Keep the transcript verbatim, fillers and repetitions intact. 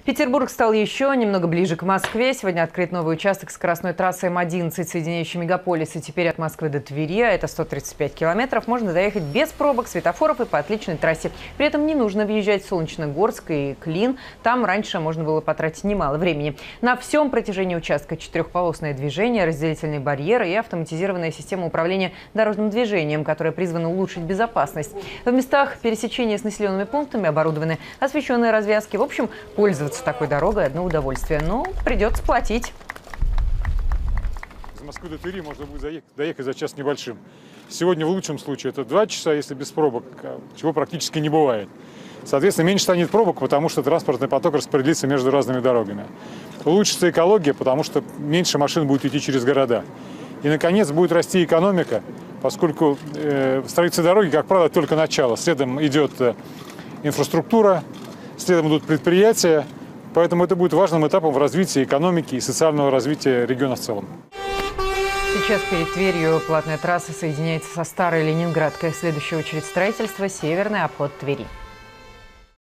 Петербург стал еще немного ближе к Москве. Сегодня открыт новый участок скоростной трассы М одиннадцать, соединяющий мегаполисы. Теперь от Москвы до Твери, а это сто тридцать пять километров, можно доехать без пробок, светофоров и по отличной трассе. При этом не нужно въезжать в Солнечногорск и Клин. Там раньше можно было потратить немало времени. На всем протяжении участка четырехполосное движение, разделительные барьеры и автоматизированная система управления дорожным движением, которая призвана улучшить безопасность. В местах пересечения с населенными пунктами оборудованы освещенные развязки. В общем, пользоваться такой дорогой одно удовольствие, но придется платить. Из Москвы до Твери можно будет доехать за час небольшим. Сегодня в лучшем случае это два часа, если без пробок, чего практически не бывает. Соответственно, меньше станет пробок, потому что транспортный поток распределится между разными дорогами. Улучшится экология, потому что меньше машин будет идти через города. И, наконец, будет расти экономика, поскольку э, в строительстве дороги, как правило, только начало. Следом идет э, инфраструктура, следом идут предприятия. Поэтому это будет важным этапом в развитии экономики и социального развития региона в целом. Сейчас перед Тверью платная трасса соединяется со Старой Ленинградкой. В следующую очередь строительство — северный обход Твери.